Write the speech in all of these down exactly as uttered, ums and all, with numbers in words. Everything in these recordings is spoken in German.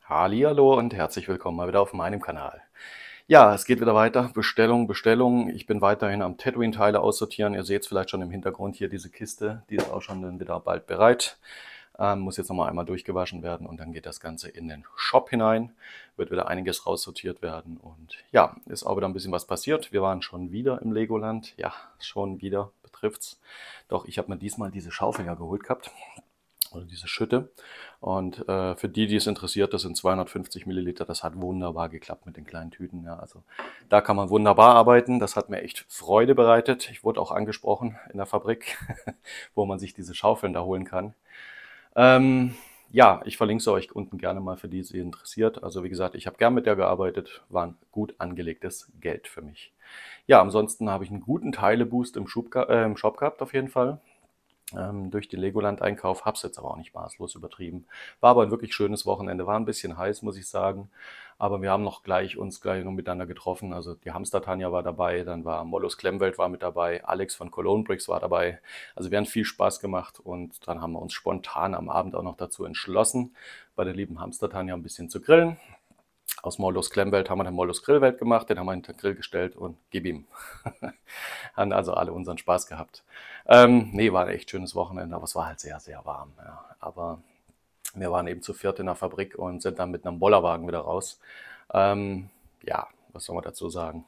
Hallihallo und herzlich willkommen mal wieder auf meinem Kanal. Ja, es geht wieder weiter. Bestellung, Bestellung. Ich bin weiterhin am Tatooine-Teile aussortieren. Ihr seht es vielleicht schon im Hintergrund hier, diese Kiste, die ist auch schon dann wieder bald bereit. Ähm, muss jetzt nochmal einmal durchgewaschen werden und dann geht das Ganze in den Shop hinein. Wird wieder einiges raussortiert werden und ja, ist auch wieder ein bisschen was passiert. Wir waren schon wieder im Legoland. Ja, schon wieder betrifft's. Doch ich habe mir diesmal diese Schaufel ja geholt gehabt. Oder diese Schütte. Und äh, für die, die es interessiert, das sind zweihundertfünfzig Milliliter. Das hat wunderbar geklappt mit den kleinen Tüten. Ja, also da kann man wunderbar arbeiten. Das hat mir echt Freude bereitet. Ich wurde auch angesprochen in der Fabrik, wo man sich diese Schaufeln da holen kann. Ähm, ja, ich verlinke sie euch unten gerne mal für die, die es interessiert. Also wie gesagt, ich habe gern mit der gearbeitet. War ein gut angelegtes Geld für mich. Ja, ansonsten habe ich einen guten Teileboost im, Schub, äh, im Shop gehabt auf jeden Fall. Ähm, durch den Legoland-Einkauf, hab's jetzt aber auch nicht maßlos übertrieben. War aber ein wirklich schönes Wochenende, war ein bisschen heiß, muss ich sagen, aber wir haben noch gleich uns gleich noch miteinander getroffen. Also die Hamster-Tanja war dabei, dann war Mollus Klemmwelt war mit dabei, Alex von Cologne Bricks war dabei. Also wir haben viel Spaß gemacht und dann haben wir uns spontan am Abend auch noch dazu entschlossen, bei der lieben Hamster-Tanja ein bisschen zu grillen. Aus Mollus Klemmwelt haben wir den Mollus Grillwelt gemacht, den haben wir hinter den Grill gestellt und gib ihm. Haben also alle unseren Spaß gehabt. Ähm, nee, war ein echt schönes Wochenende, aber es war halt sehr, sehr warm. Ja. Aber wir waren eben zu viert in der Fabrik und sind dann mit einem Bollerwagen wieder raus. Ähm, ja, was soll man dazu sagen?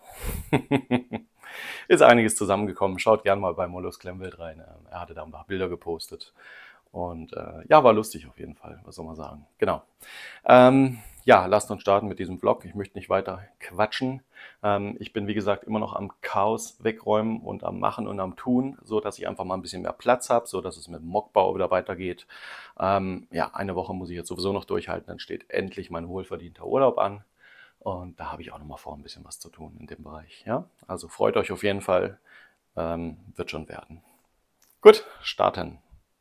Ist einiges zusammengekommen. Schaut gerne mal bei Mollus Klemmwelt rein. Er hatte da ein paar Bilder gepostet. Und äh, ja, war lustig auf jeden Fall, was soll man sagen. Genau. Ähm, ja, lasst uns starten mit diesem Vlog. Ich möchte nicht weiter quatschen. Ähm, ich bin, wie gesagt, immer noch am Chaos wegräumen und am Machen und am Tun, so dass ich einfach mal ein bisschen mehr Platz habe, so dass es mit dem Mockbau wieder weitergeht. Ähm, ja, eine Woche muss ich jetzt sowieso noch durchhalten, dann steht endlich mein wohlverdienter Urlaub an. Und da habe ich auch noch mal vor, ein bisschen was zu tun in dem Bereich. Ja, also freut euch auf jeden Fall. Ähm, wird schon werden. Gut, starten.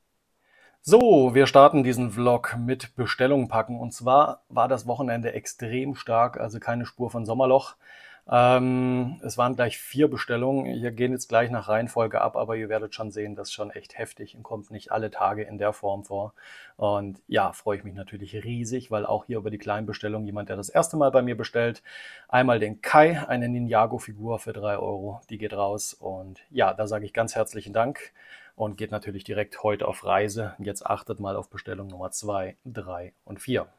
So, wir starten diesen Vlog mit Bestellungen packen. Und zwar war das Wochenende extrem stark, also keine Spur von Sommerloch. Ähm, es waren gleich vier Bestellungen. Hier gehen jetzt gleich nach Reihenfolge ab, aber ihr werdet schon sehen, das ist schon echt heftig und kommt nicht alle Tage in der Form vor. Und ja, freue ich mich natürlich riesig, weil auch hier über die kleinen Bestellungen jemand, der das erste Mal bei mir bestellt, einmal den Kai, eine Ninjago-Figur für drei Euro, die geht raus. Und ja, da sage ich ganz herzlichen Dank und geht natürlich direkt heute auf Reise. Jetzt achtet mal auf Bestellung Nummer zwei, drei und vier.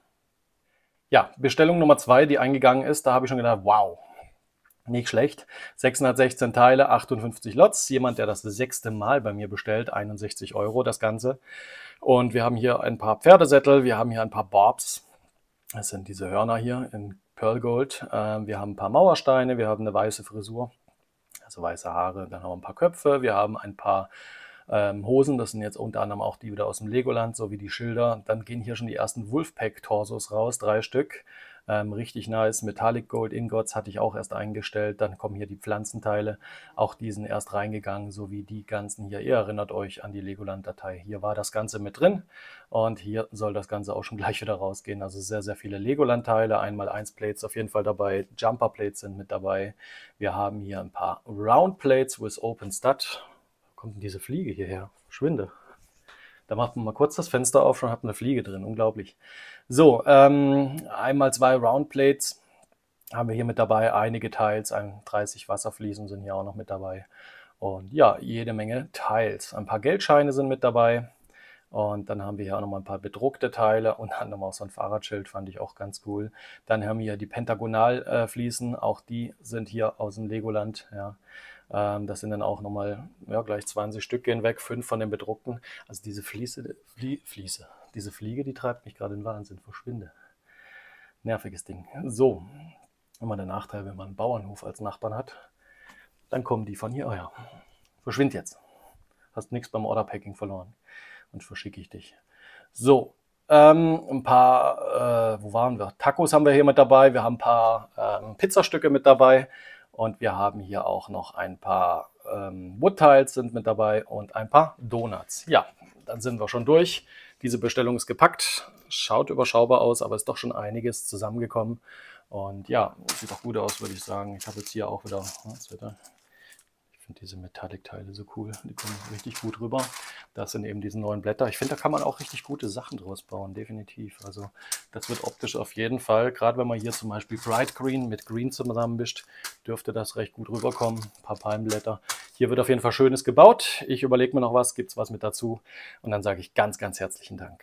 Ja, Bestellung Nummer zwei, die eingegangen ist, da habe ich schon gedacht, wow, nicht schlecht. sechshundertsechzehn Teile, achtundfünfzig Lots. Jemand, der das sechste Mal bei mir bestellt, einundsechzig Euro das Ganze. Und wir haben hier ein paar Pferdesättel, wir haben hier ein paar Bobs. Das sind diese Hörner hier in Pearl Gold. Wir haben ein paar Mauersteine, wir haben eine weiße Frisur, also weiße Haare. Dann haben wir ein paar Köpfe, wir haben ein paar ähm, Hosen, das sind jetzt unter anderem auch die wieder aus dem Legoland, sowie die Schilder. Dann gehen hier schon die ersten Wolfpack-Torsos raus, drei Stück. Ähm, richtig nice. Metallic Gold Ingots hatte ich auch erst eingestellt. Dann kommen hier die Pflanzenteile. Auch die sind erst reingegangen, sowie die ganzen hier. Ihr erinnert euch an die Legoland-Datei. Hier war das Ganze mit drin und hier soll das Ganze auch schon gleich wieder rausgehen. Also sehr, sehr viele Legoland-Teile. Einmal eins Plates auf jeden Fall dabei. Jumper Plates sind mit dabei. Wir haben hier ein paar Round Plates with Open Stud. Kommt denn diese Fliege hierher? Verschwinde. Da macht man mal kurz das Fenster auf, schon hat man eine Fliege drin. Unglaublich. So, ähm, einmal zwei Roundplates haben wir hier mit dabei. Einige Teils, dreißig Wasserfliesen sind hier auch noch mit dabei. Und ja, jede Menge Teils. Ein paar Geldscheine sind mit dabei. Und dann haben wir hier auch noch mal ein paar bedruckte Teile und dann noch mal so ein Fahrradschild, fand ich auch ganz cool. Dann haben wir hier die Pentagonalfliesen, auch die sind hier aus dem Legoland, ja. Das sind dann auch nochmal, ja, gleich zwanzig Stück gehen weg, fünf von den bedruckten. Also diese Fliese, Flie, Fliese, diese Fliege, die treibt mich gerade in Wahnsinn, verschwinde. Nerviges Ding. So, immer der Nachteil, wenn man einen Bauernhof als Nachbarn hat, dann kommen die von hier, oh ja, verschwind jetzt. Hast nichts beim Orderpacking verloren und verschicke ich dich. So, ähm, ein paar, äh, wo waren wir? Tacos haben wir hier mit dabei, wir haben ein paar ähm, Pizzastücke mit dabei. Und wir haben hier auch noch ein paar ähm, Wood-Tiles sind mit dabei und ein paar Donuts. Ja, dann sind wir schon durch. Diese Bestellung ist gepackt. Schaut überschaubar aus, aber ist doch schon einiges zusammengekommen. Und ja, sieht doch gut aus, würde ich sagen. Ich habe jetzt hier auch wieder, ich finde diese Metallic-Teile so cool. Die kommen richtig gut rüber. Das sind eben diese neuen Blätter. Ich finde, da kann man auch richtig gute Sachen draus bauen, definitiv. Also das wird optisch auf jeden Fall, gerade wenn man hier zum Beispiel Bright Green mit Green zusammenmischt, dürfte das recht gut rüberkommen. Ein paar Palmblätter. Hier wird auf jeden Fall Schönes gebaut. Ich überlege mir noch was, gibt es was mit dazu. Und dann sage ich ganz, ganz herzlichen Dank.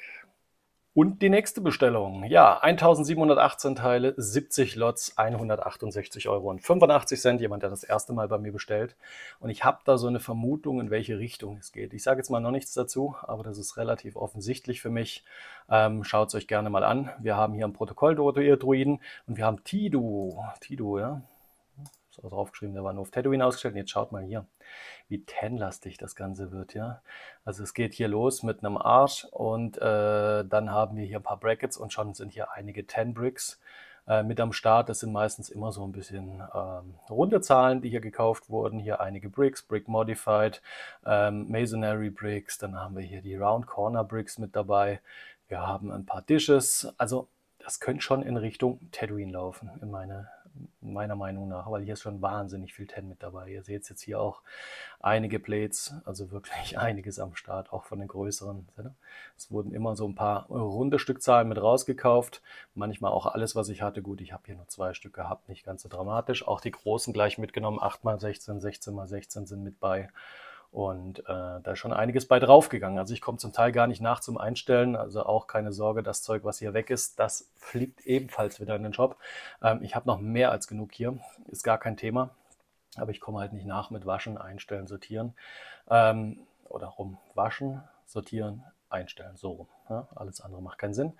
Und die nächste Bestellung, ja, eintausendsiebenhundertachtzehn Teile, siebzig Lots, hundertachtundsechzig Euro und fünfundachtzig Cent, jemand, der das erste Mal bei mir bestellt. Und ich habe da so eine Vermutung, in welche Richtung es geht. Ich sage jetzt mal noch nichts dazu, aber das ist relativ offensichtlich für mich. Ähm, Schaut es euch gerne mal an. Wir haben hier einen Protokoll-Druiden und wir haben Tidu, Tidu, ja, ist auch draufgeschrieben, der war nur auf Tatooine ausgestellt. Und jetzt schaut mal hier, wie ten-lastig das Ganze wird, ja. Also es geht hier los mit einem Arsch und äh, dann haben wir hier ein paar Brackets und schon sind hier einige ten-Bricks äh, mit am Start. Das sind meistens immer so ein bisschen ähm, runde Zahlen, die hier gekauft wurden. Hier einige Bricks, Brick Modified, ähm, Masonry Bricks, dann haben wir hier die Round Corner Bricks mit dabei. Wir haben ein paar Dishes, also das könnte schon in Richtung Tatooine laufen, in meine meiner Meinung nach, weil hier ist schon wahnsinnig viel ten mit dabei. Ihr seht jetzt hier auch einige Plates, also wirklich einiges am Start, auch von den größeren. Es wurden immer so ein paar runde Stückzahlen mit rausgekauft, manchmal auch alles, was ich hatte. Gut, ich habe hier nur zwei Stück gehabt, nicht ganz so dramatisch. Auch die großen gleich mitgenommen, acht mal sechzehn, sechzehn mal sechzehn sind mit bei. Und äh, da ist schon einiges bei draufgegangen. Also ich komme zum Teil gar nicht nach zum Einstellen. Also auch keine Sorge, das Zeug, was hier weg ist, das fliegt ebenfalls wieder in den Shop. Ähm, ich habe noch mehr als genug hier. Ist gar kein Thema. Aber ich komme halt nicht nach mit Waschen, Einstellen, Sortieren. Ähm, oder rum. Waschen, Sortieren, Einstellen. So rum. Ja? Alles andere macht keinen Sinn.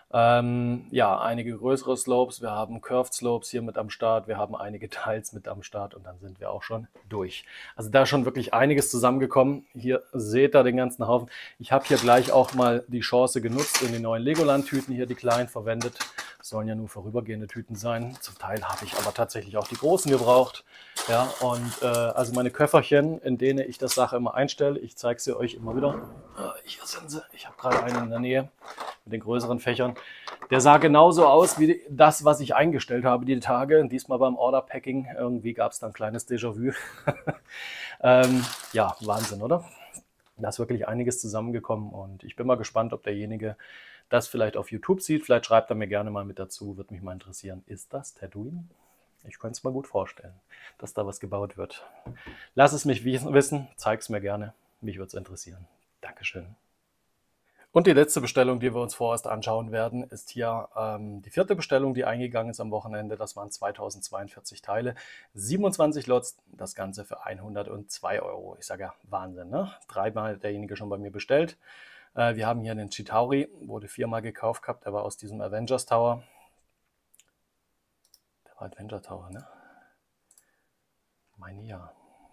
Ähm, ja, einige größere Slopes. Wir haben Curved Slopes hier mit am Start. Wir haben einige Tiles mit am Start und dann sind wir auch schon durch. Also da ist schon wirklich einiges zusammengekommen. Hier seht ihr den ganzen Haufen. Ich habe hier gleich auch mal die Chance genutzt und die neuen Legoland-Tüten hier, die kleinen, verwendet. Das sollen ja nur vorübergehende Tüten sein. Zum Teil habe ich aber tatsächlich auch die großen gebraucht. Ja, und äh, also meine Köfferchen, in denen ich das Sache immer einstelle, ich zeige sie euch immer wieder. Äh, hier sind sie. Ich habe gerade einen in der Nähe mit den größeren Fächern. Der sah genauso aus wie das, was ich eingestellt habe die Tage. Diesmal beim Order-Packing. Irgendwie gab es da ein kleines Déjà-vu. ähm, ja, Wahnsinn, oder? Da ist wirklich einiges zusammengekommen und ich bin mal gespannt, ob derjenige das vielleicht auf YouTube sieht. Vielleicht schreibt er mir gerne mal mit dazu, würde mich mal interessieren. Ist das Tatooine? Ich könnte es mir gut vorstellen, dass da was gebaut wird. Lass es mich wissen, zeig es mir gerne. Mich würde es interessieren. Dankeschön. Und die letzte Bestellung, die wir uns vorerst anschauen werden, ist hier ähm, die vierte Bestellung, die eingegangen ist am Wochenende. Das waren zweitausendzweiundvierzig Teile, siebenundzwanzig Lots, das Ganze für hundertzwei Euro. Ich sage ja, Wahnsinn, ne? Dreimal hat derjenige schon bei mir bestellt. Äh, wir haben hier einen Chitauri, wurde viermal gekauft gehabt, der war aus diesem Avengers Tower. Der war Avengers Tower, ne? Meine ja.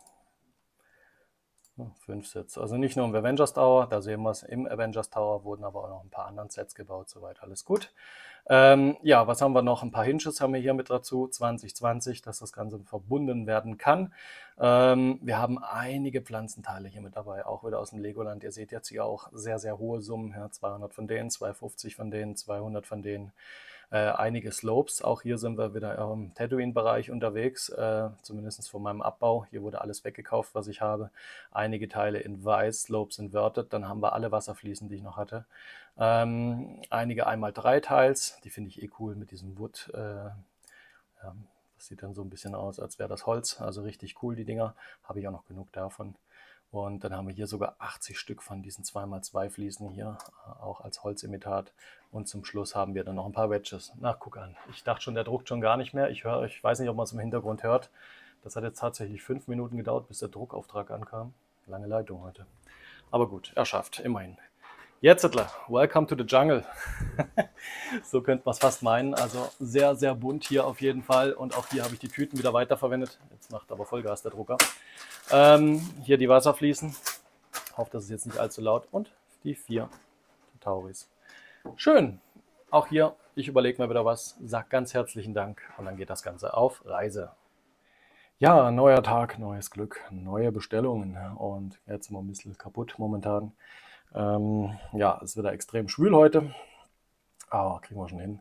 Fünf Sets. Also nicht nur im Avengers Tower, da sehen wir es, im Avengers Tower wurden aber auch noch ein paar anderen Sets gebaut, soweit alles gut. Ähm, ja, was haben wir noch? Ein paar Hinges haben wir hier mit dazu, zwanzig zwanzig, dass das Ganze verbunden werden kann. Ähm, wir haben einige Pflanzenteile hier mit dabei, auch wieder aus dem Legoland. Ihr seht jetzt hier auch sehr, sehr hohe Summen, ja, zweihundert von denen, zweihundertfünfzig von denen, zweihundert von denen. Äh, einige Slopes, auch hier sind wir wieder im Tatooine-Bereich unterwegs, äh, zumindest von meinem Abbau. Hier wurde alles weggekauft, was ich habe. Einige Teile in Weiß, Slopes inverted, dann haben wir alle Wasserfliesen, die ich noch hatte. Ähm, einige einmal drei Teils, die finde ich eh cool mit diesem Wood. Äh, ja, das sieht dann so ein bisschen aus, als wäre das Holz, also richtig cool die Dinger. Habe ich auch noch genug davon. Und dann haben wir hier sogar achtzig Stück von diesen zwei mal zwei Fliesen hier, auch als Holzimitat. Und zum Schluss haben wir dann noch ein paar Wedges. Na, guck an. Ich dachte schon, der druckt schon gar nicht mehr. Ich höre, ich weiß nicht, ob man es im Hintergrund hört. Das hat jetzt tatsächlich fünf Minuten gedauert, bis der Druckauftrag ankam. Lange Leitung heute. Aber gut, er schafft, immerhin. Jetzt, welcome to the jungle. So könnte man es fast meinen. Also sehr, sehr bunt hier auf jeden Fall. Und auch hier habe ich die Tüten wieder weiterverwendet. Jetzt macht aber Vollgas der Drucker. Ähm, hier die Wasserfliesen. Ich hoffe, das ist jetzt nicht allzu laut. Und die vier Tauris. Schön. Auch hier, ich überlege mir wieder was. Sag ganz herzlichen Dank. Und dann geht das Ganze auf Reise. Ja, neuer Tag, neues Glück, neue Bestellungen. Und jetzt sind wir ein bisschen kaputt momentan. Ähm, ja, es wird extrem schwül heute. Aber kriegen wir schon hin.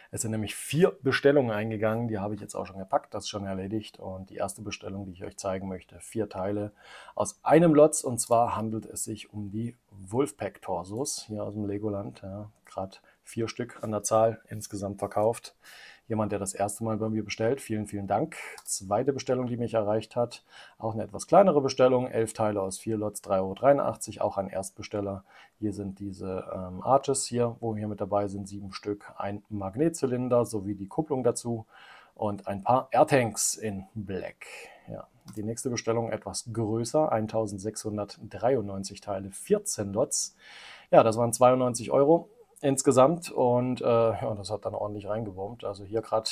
Es sind nämlich vier Bestellungen eingegangen, die habe ich jetzt auch schon gepackt, das ist schon erledigt. Und die erste Bestellung, die ich euch zeigen möchte, vier Teile aus einem Lot. Und zwar handelt es sich um die Wolfpack-Torsos hier aus dem Legoland. Ja, gerade vier Stück an der Zahl insgesamt verkauft. Jemand, der das erste Mal bei mir bestellt, vielen, vielen Dank. Zweite Bestellung, die mich erreicht hat, auch eine etwas kleinere Bestellung, elf Teile aus vier Lots, drei Euro dreiundachtzig, auch ein Erstbesteller. Hier sind diese ähm, Arches hier, wo hier mit dabei sind, sieben Stück, ein Magnetzylinder sowie die Kupplung dazu und ein paar Airtanks in Black. Ja, die nächste Bestellung etwas größer, eintausendsechshundertdreiundneunzig Teile, vierzehn Lots. Ja, das waren zweiundneunzig Euro insgesamt und äh, ja, das hat dann ordentlich reingewurmt. Also hier gerade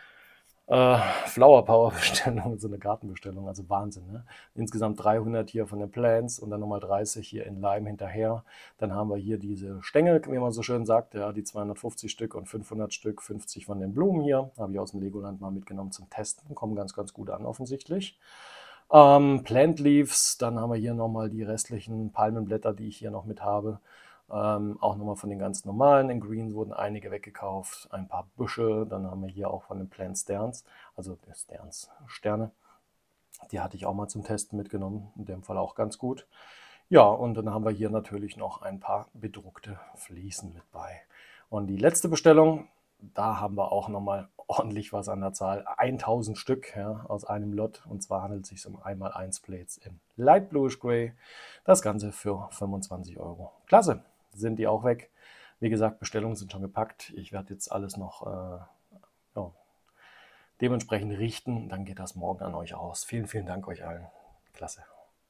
äh, Flower Power Bestellung, so eine Gartenbestellung, also Wahnsinn. Ne? Insgesamt dreihundert hier von den Plants und dann nochmal dreißig hier in Lime hinterher. Dann haben wir hier diese Stängel, wie man so schön sagt, ja, die zweihundertfünfzig Stück und fünfhundert Stück, fünfzig von den Blumen hier. Habe ich aus dem Legoland mal mitgenommen zum Testen, kommen ganz, ganz gut an offensichtlich. Ähm, Plant Leaves, dann haben wir hier nochmal die restlichen Palmenblätter, die ich hier noch mit habe. Ähm, auch nochmal von den ganz normalen. In Green wurden einige weggekauft, ein paar Büsche. Dann haben wir hier auch von den Plant Sterns, also Sterns, Sterne. Die hatte ich auch mal zum Testen mitgenommen, in dem Fall auch ganz gut. Ja, und dann haben wir hier natürlich noch ein paar bedruckte Fliesen mit bei. Und die letzte Bestellung, da haben wir auch nochmal ordentlich was an der Zahl. tausend Stück, ja, aus einem Lot. Und zwar handelt es sich um eins mal eins Plates in Light Bluish Gray. Das Ganze für fünfundzwanzig Euro. Klasse, sind die auch weg. Wie gesagt, Bestellungen sind schon gepackt. Ich werde jetzt alles noch äh, ja, dementsprechend richten. Dann geht das morgen an euch aus. Vielen, vielen Dank euch allen. Klasse.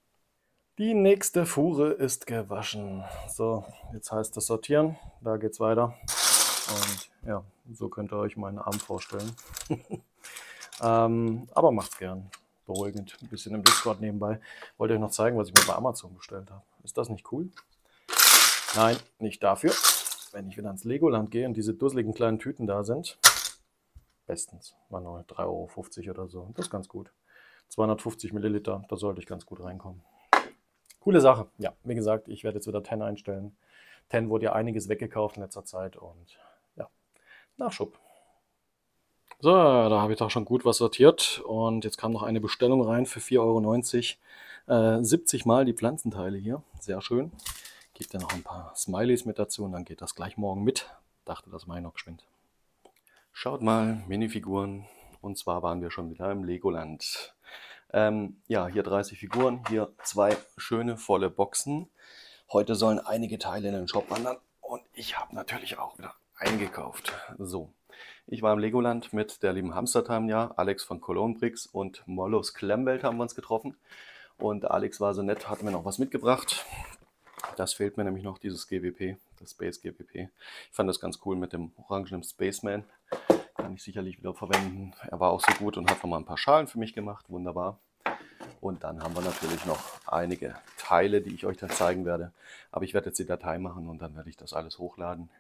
Die nächste Fuhre ist gewaschen. So, jetzt heißt es sortieren. Da geht's weiter. Und ja, so könnt ihr euch meinen Arm vorstellen. ähm, aber macht's gern. Beruhigend. Ein bisschen im Discord nebenbei. Wollte euch noch zeigen, was ich mir bei Amazon bestellt habe. Ist das nicht cool? Nein, nicht dafür. Wenn ich wieder ans Legoland gehe und diese dusseligen kleinen Tüten da sind, bestens. War nur drei Euro fünfzig oder so. Das ist ganz gut. zweihundertfünfzig Milliliter, da sollte ich ganz gut reinkommen. Coole Sache. Ja, wie gesagt, ich werde jetzt wieder zehn einstellen. zehn wurde ja einiges weggekauft in letzter Zeit und ja, Nachschub. So, da habe ich doch schon gut was sortiert und jetzt kam noch eine Bestellung rein für vier Euro neunzig. Äh, siebzig Mal die Pflanzenteile hier, sehr schön. Gibt ja noch ein paar Smileys mit dazu und dann geht das gleich morgen mit. Dachte, das mache ich noch geschwind. Schaut mal, Minifiguren. Und zwar waren wir schon wieder im Legoland. Ähm, ja, hier dreißig Figuren, hier zwei schöne volle Boxen. Heute sollen einige Teile in den Shop wandern und ich habe natürlich auch wieder eingekauft. So, ich war im Legoland mit der lieben Hamstertime, ja, Alex von Cologne Bricks und Mollos Klemmwelt haben wir uns getroffen. Und Alex war so nett, hat mir noch was mitgebracht. Das fehlt mir nämlich noch, dieses G W P, das Space G W P. Ich fand das ganz cool mit dem orangenen Spaceman. Kann ich sicherlich wieder verwenden. Er war auch so gut und hat noch mal ein paar Schalen für mich gemacht. Wunderbar. Und dann haben wir natürlich noch einige Teile, die ich euch dann zeigen werde. Aber ich werde jetzt die Datei machen und dann werde ich das alles hochladen.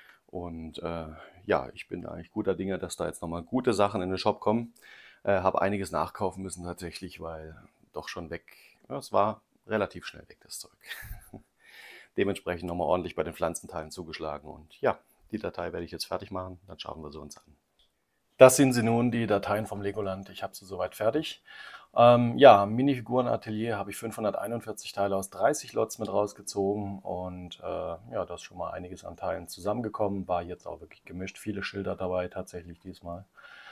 Und äh, ja, ich bin eigentlich guter Dinge, dass da jetzt nochmal gute Sachen in den Shop kommen. Äh, habe einiges nachkaufen müssen tatsächlich, weil doch schon weg, ja, es war relativ schnell weg, das Zeug. Dementsprechend nochmal ordentlich bei den Pflanzenteilen zugeschlagen. Und ja, die Datei werde ich jetzt fertig machen, dann schauen wir sie uns an. Das sind sie nun, die Dateien vom Legoland. Ich habe sie soweit fertig. Ähm, ja, Minifiguren-Atelier habe ich fünfhunderteinundvierzig Teile aus dreißig Lots mit rausgezogen und äh, ja, da ist schon mal einiges an Teilen zusammengekommen. War jetzt auch wirklich gemischt, viele Schilder dabei tatsächlich diesmal.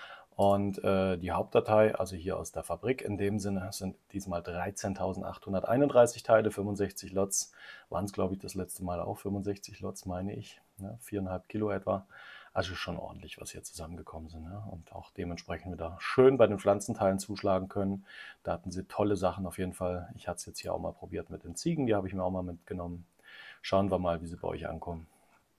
Und äh, die Hauptdatei, also hier aus der Fabrik in dem Sinne, sind diesmal dreizehntausendachthunderteinunddreißig Teile, fünfundsechzig Lots. Waren es, glaube ich, das letzte Mal auch fünfundsechzig Lots, meine ich. Ne? viereinhalb Kilo etwa. Also schon ordentlich, was hier zusammengekommen sind. Ne? Und auch dementsprechend wieder schön bei den Pflanzenteilen zuschlagen können. Da hatten sie tolle Sachen auf jeden Fall. Ich hatte es jetzt hier auch mal probiert mit den Ziegen, die habe ich mir auch mal mitgenommen. Schauen wir mal, wie sie bei euch ankommen.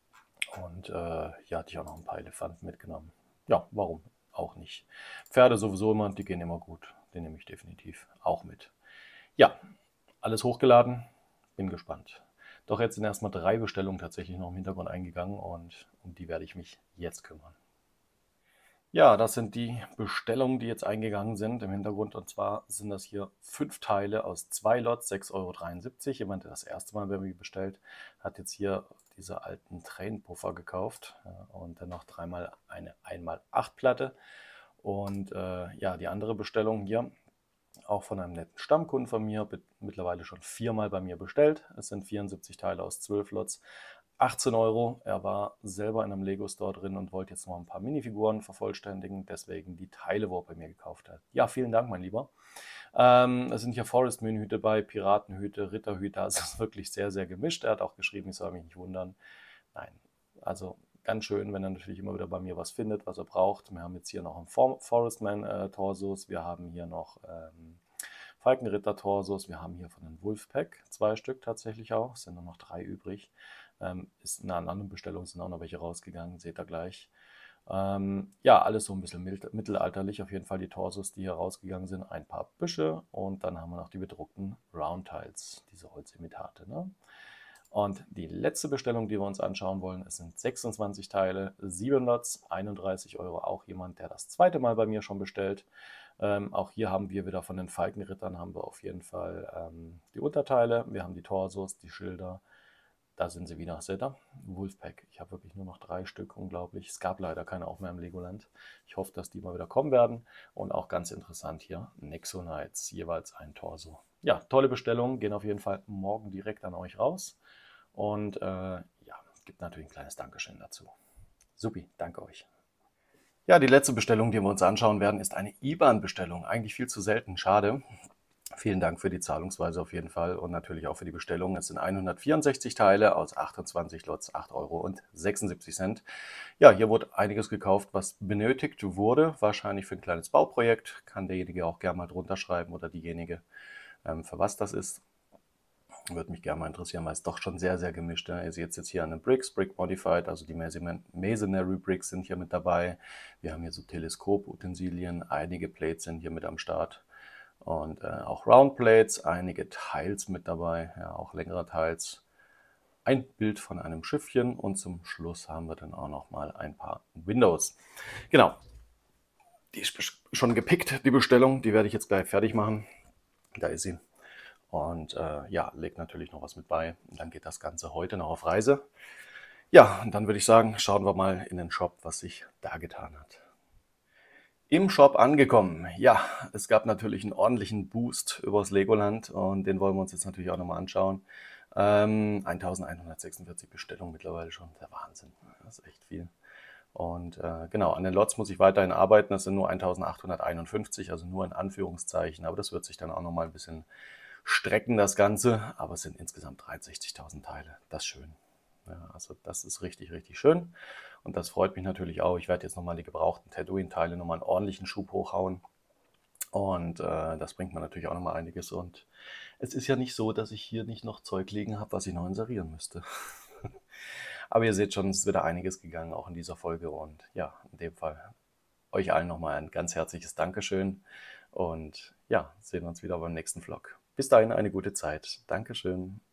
Und äh, hier hatte ich auch noch ein paar Elefanten mitgenommen. Ja, warum auch nicht? Pferde sowieso immer, die gehen immer gut. Den nehme ich definitiv auch mit. Ja, alles hochgeladen. Bin gespannt. Doch jetzt sind erstmal drei Bestellungen tatsächlich noch im Hintergrund eingegangen und um die werde ich mich jetzt kümmern. Ja, das sind die Bestellungen, die jetzt eingegangen sind im Hintergrund. Und zwar sind das hier fünf Teile aus zwei Lots, sechs Euro dreiundsiebzig. Jemand, der das erste Mal bei mir bestellt, hat jetzt hier diese alten Tränenpuffer gekauft, ja, und dann noch dreimal eine einmal acht Platte. Und äh, ja, die andere Bestellung hier, auch von einem netten Stammkunden von mir, be- mittlerweile schon viermal bei mir bestellt. Es sind vierundsiebzig Teile aus zwölf Lots, achtzehn Euro. Er war selber in einem Lego-Store drin und wollte jetzt noch ein paar Minifiguren vervollständigen, deswegen die Teile, wo er bei mir gekauft hat. Ja, vielen Dank, mein Lieber. Ähm, es sind hier Forest Moon Hüte bei, Piratenhüte, Ritterhüte, also es ist wirklich sehr, sehr gemischt. Er hat auch geschrieben, ich soll mich nicht wundern. Nein, also ganz schön, wenn er natürlich immer wieder bei mir was findet, was er braucht. Wir haben jetzt hier noch einen For Forestman äh, Torsos, wir haben hier noch ähm, Falkenritter Torsos, wir haben hier von den Wolfpack zwei Stück tatsächlich auch, es sind nur noch drei übrig. Ähm, ist in einer anderen Bestellung sind auch noch welche rausgegangen, seht ihr gleich. Ähm, ja, alles so ein bisschen mittelalterlich, auf jeden Fall die Torsos, die hier rausgegangen sind. Ein paar Büsche und dann haben wir noch die bedruckten Roundtiles, diese Holzimitate. Ne? Und die letzte Bestellung, die wir uns anschauen wollen, es sind sechsundzwanzig Teile, sieben Lots, einunddreißig Euro. Auch jemand, der das zweite Mal bei mir schon bestellt. Ähm, auch hier haben wir wieder von den Falkenrittern haben wir auf jeden Fall ähm, die Unterteile. Wir haben die Torsos, die Schilder. Da sind sie wieder, seht ihr? Wolfpack. Ich habe wirklich nur noch drei Stück, unglaublich. Es gab leider keine auch mehr im Legoland. Ich hoffe, dass die mal wieder kommen werden. Und auch ganz interessant hier, Nexo Knights, jeweils ein Torso. Ja, tolle Bestellungen, gehen auf jeden Fall morgen direkt an euch raus. Und äh, ja, gibt natürlich ein kleines Dankeschön dazu. Supi, danke euch. Ja, die letzte Bestellung, die wir uns anschauen werden, ist eine I B A N-Bestellung. Eigentlich viel zu selten, schade. Vielen Dank für die Zahlungsweise auf jeden Fall und natürlich auch für die Bestellung. Es sind hundertvierundsechzig Teile aus achtundzwanzig Lots, acht Euro sechsundsiebzig. Ja, hier wurde einiges gekauft, was benötigt wurde, wahrscheinlich für ein kleines Bauprojekt. Kann derjenige auch gerne mal drunter schreiben oder diejenige, ähm, für was das ist. Würde mich gerne mal interessieren, weil es doch schon sehr, sehr gemischt ist. Ihr seht jetzt hier an den Bricks, Brick Modified, also die Masonry Bricks sind hier mit dabei. Wir haben hier so Teleskoputensilien, einige Plates sind hier mit am Start. Und äh, auch Roundplates, einige Tiles mit dabei, ja, auch längere Tiles. Ein Bild von einem Schiffchen und zum Schluss haben wir dann auch noch mal ein paar Windows. Genau, die ist schon gepickt, die Bestellung, die werde ich jetzt gleich fertig machen. Da ist sie. Und äh, ja, legt natürlich noch was mit bei. Und dann geht das Ganze heute noch auf Reise. Ja, und dann würde ich sagen, schauen wir mal in den Shop, was sich da getan hat. Im Shop angekommen. Ja, es gab natürlich einen ordentlichen Boost übers Legoland und den wollen wir uns jetzt natürlich auch nochmal anschauen. Ähm, eintausendeinhundertsechsundvierzig Bestellungen mittlerweile schon. Der Wahnsinn. Das ist echt viel. Und äh, genau, an den Lots muss ich weiterhin arbeiten. Das sind nur eintausendachthunderteinundfünfzig, also nur in Anführungszeichen. Aber das wird sich dann auch nochmal ein bisschen strecken, das Ganze. Aber es sind insgesamt dreiundsechzigtausend Teile. Das ist schön. Ja, also das ist richtig, richtig schön. Und das freut mich natürlich auch. Ich werde jetzt nochmal die gebrauchten Tatooine-Teile nochmal einen ordentlichen Schub hochhauen. Und äh, das bringt mir natürlich auch nochmal einiges. Und es ist ja nicht so, dass ich hier nicht noch Zeug liegen habe, was ich noch inserieren müsste. Aber ihr seht schon, es ist wieder einiges gegangen, auch in dieser Folge. Und ja, in dem Fall euch allen nochmal ein ganz herzliches Dankeschön. Und ja, sehen uns wieder beim nächsten Vlog. Bis dahin eine gute Zeit. Dankeschön.